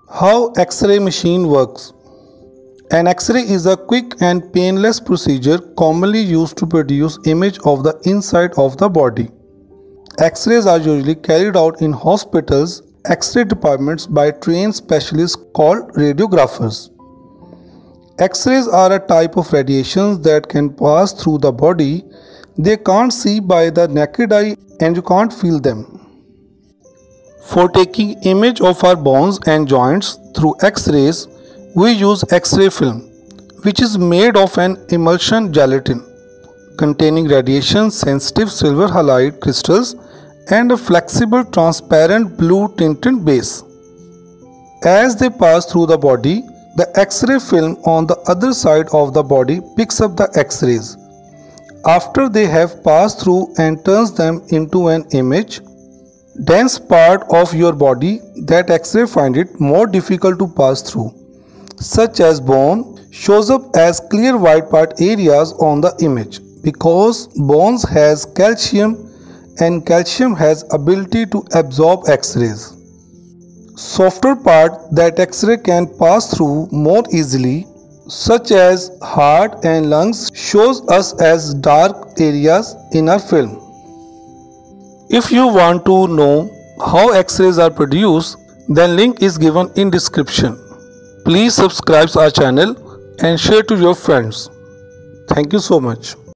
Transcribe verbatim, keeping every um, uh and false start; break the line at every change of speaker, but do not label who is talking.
How X-ray machine works. An X-ray is a quick and painless procedure commonly used to produce image of the inside of the body. X-rays are usually carried out in hospitals, X-ray departments by trained specialists called radiographers. X-rays are a type of radiations that can pass through the body. They can't see by the naked eye and you can't feel them. For taking image of our bones and joints through X-rays, we use X-ray film, which is made of an emulsion gelatin containing radiation-sensitive silver halide crystals and a flexible transparent blue tinted base. As they pass through the body, the X-ray film on the other side of the body picks up the X-rays. After they have passed through and turns them into an image, dense part of your body that X-ray find it more difficult to pass through, such as bone, shows up as clear white part areas on the image because bones has calcium and calcium has ability to absorb X-rays. Softer part that X-ray can pass through more easily, such as heart and lungs, shows us as dark areas in our film. If you want to know how X-rays are produced, then link is given in description. Please subscribe our channel and share to your friends. Thank you so much.